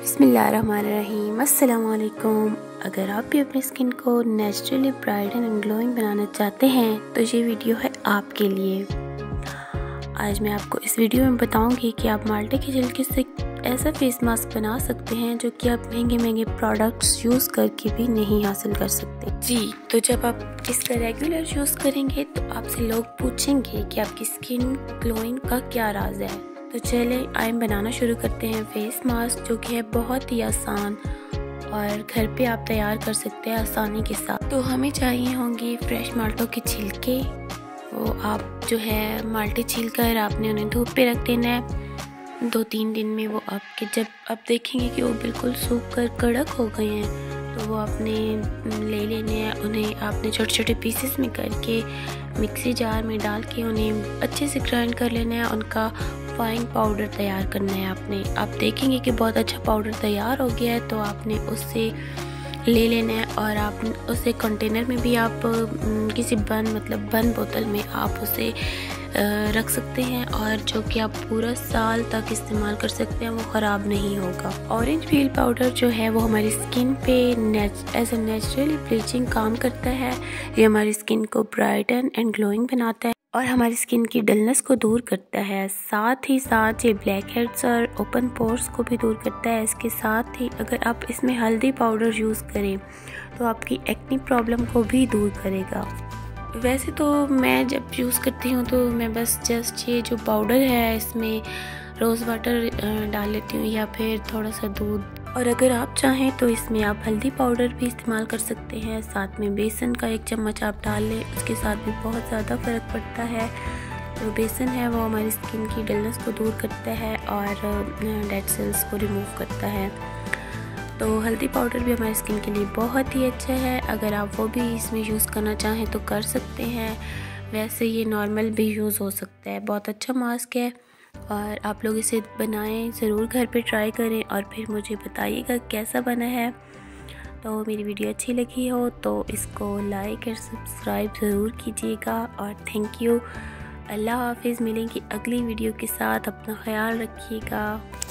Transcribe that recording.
बिस्मिल्लाहिर्रहमानिर्रहीम। अस्सलाम वालेकुम। अगर आप भी अपनी स्किन को नेचुरली ब्राइट एंड ग्लोइंग बनाना चाहते हैं तो ये वीडियो है आपके लिए। आज मैं आपको इस वीडियो में बताऊंगी कि आप माल्टे के छिलके से ऐसा फेस मास्क बना सकते हैं जो कि आप महंगे महंगे प्रोडक्ट्स यूज़ करके भी नहीं हासिल कर सकते। जी, तो जब आप इसका रेगुलर यूज़ करेंगे तो आपसे लोग पूछेंगे कि आपकी स्किन ग्लोइंग का क्या राज है। तो चले आइए बनाना शुरू करते हैं फेस मास्क, जो कि है बहुत ही आसान और घर पे आप तैयार कर सकते हैं आसानी के साथ। तो हमें चाहिए होंगे फ्रेश माल्टों के छिलके। वो आप जो है माल्टे छील कर आपने उन्हें धूप पे रख देना है 2-3 दिन में। वो आपके जब आप देखेंगे कि वो बिल्कुल सूख कर कड़क हो गए हैं तो वो आपने ले लेने हैं। उन्हें आपने छोटे छोटे पीसेस में करके मिक्सी जार में डाल के उन्हें अच्छे से ग्राइंड कर लेना है। उनका फाइन पाउडर तैयार करना है आपने। आप देखेंगे कि बहुत अच्छा पाउडर तैयार हो गया है तो आपने उससे ले लेना है और आप उसे कंटेनर में भी आप किसी बंद बोतल में आप उसे रख सकते हैं और जो कि आप पूरा साल तक इस्तेमाल कर सकते हैं, वो ख़राब नहीं होगा। ऑरेंज पील पाउडर जो है वो हमारी स्किन पे एज ए नेचुरली ब्लीचिंग काम करता है। ये हमारी स्किन को ब्राइटन एंड ग्लोइंग बनाता है और हमारी स्किन की डलनेस को दूर करता है। साथ ही साथ ये ब्लैक हेड्स और ओपन पोर्स को भी दूर करता है। इसके साथ ही अगर आप इसमें हल्दी पाउडर यूज़ करें तो आपकी एक्ने प्रॉब्लम को भी दूर करेगा। वैसे तो मैं जब यूज़ करती हूँ तो मैं बस जस्ट ये जो पाउडर है इसमें रोज़ वाटर डाल लेती हूँ या फिर थोड़ा सा दूध। और अगर आप चाहें तो इसमें आप हल्दी पाउडर भी इस्तेमाल कर सकते हैं। साथ में बेसन का 1 चम्मच आप डाल लें, उसके साथ भी बहुत ज़्यादा फ़र्क पड़ता है। तो बेसन है वो हमारी स्किन की डलनेस को दूर करता है और डेड सेल्स को रिमूव करता है। तो हल्दी पाउडर भी हमारी स्किन के लिए बहुत ही अच्छा है। अगर आप वो भी इसमें यूज़ करना चाहें तो कर सकते हैं। वैसे ये नॉर्मल भी यूज़ हो सकता है। बहुत अच्छा मास्क है और आप लोग इसे बनाएं, ज़रूर घर पे ट्राई करें और फिर मुझे बताइएगा कैसा बना है। तो मेरी वीडियो अच्छी लगी हो तो इसको लाइक और सब्सक्राइब ज़रूर कीजिएगा और थैंक यू। अल्लाह हाफिज़। मिलेंगी अगली वीडियो के साथ। अपना ख्याल रखिएगा।